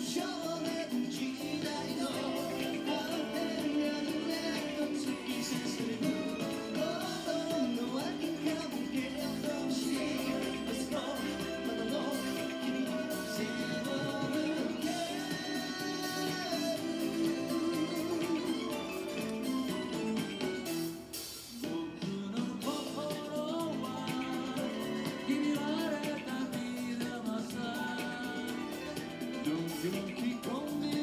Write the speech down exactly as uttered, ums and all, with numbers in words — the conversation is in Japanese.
少年時代のカーテンがぬれと突き刺さる心の空き缶蹴落とし息子まだの君の背を向け僕の心はひび割れた水玉さドキドキ飛んで